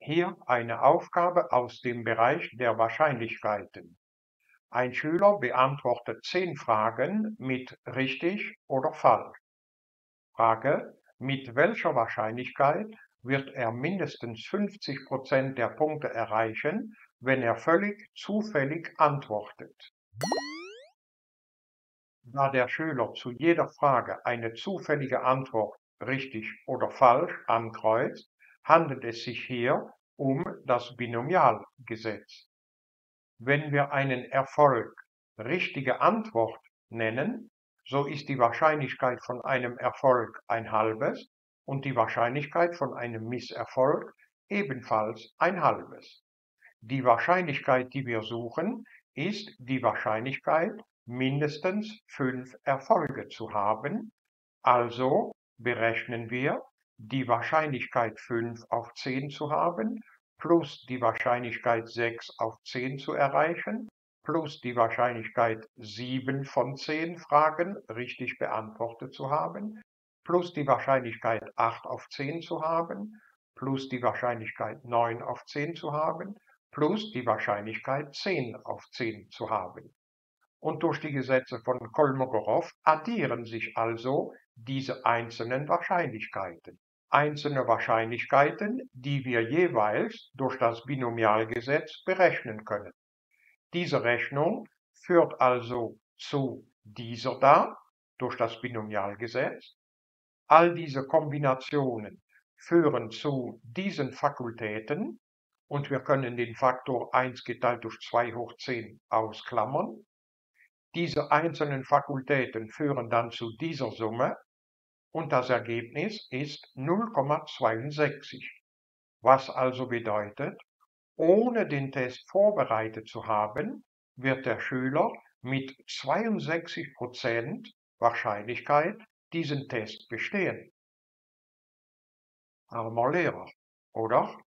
Hier eine Aufgabe aus dem Bereich der Wahrscheinlichkeiten. Ein Schüler beantwortet 10 Fragen mit richtig oder falsch. Frage: Mit welcher Wahrscheinlichkeit wird er mindestens 50% der Punkte erreichen, wenn er völlig zufällig antwortet? Da der Schüler zu jeder Frage eine zufällige Antwort richtig oder falsch ankreuzt, handelt es sich hier um das Binomialgesetz. Wenn wir einen Erfolg richtige Antwort nennen, so ist die Wahrscheinlichkeit von einem Erfolg ein halbes und die Wahrscheinlichkeit von einem Misserfolg ebenfalls ein halbes. Die Wahrscheinlichkeit, die wir suchen, ist die Wahrscheinlichkeit, mindestens 5 Erfolge zu haben. Also berechnen wir die Wahrscheinlichkeit 5 auf 10 zu haben, plus die Wahrscheinlichkeit 6 auf 10 zu erreichen, plus die Wahrscheinlichkeit 7 von 10 Fragen richtig beantwortet zu haben, plus die Wahrscheinlichkeit 8 auf 10 zu haben, plus die Wahrscheinlichkeit 9 auf 10 zu haben, plus die Wahrscheinlichkeit 10 auf 10 zu haben. Und durch die Gesetze von Kolmogorov addieren sich also diese einzelnen Wahrscheinlichkeiten. Einzelne Wahrscheinlichkeiten, die wir jeweils durch das Binomialgesetz berechnen können. Diese Rechnung führt also zu dieser da, durch das Binomialgesetz. All diese Kombinationen führen zu diesen Fakultäten und wir können den Faktor 1 geteilt durch 2 hoch 10 ausklammern. Diese einzelnen Fakultäten führen dann zu dieser Summe und das Ergebnis ist 0,62, was also bedeutet, ohne den Test vorbereitet zu haben, wird der Schüler mit 62% Wahrscheinlichkeit diesen Test bestehen. Armer Lehrer, oder?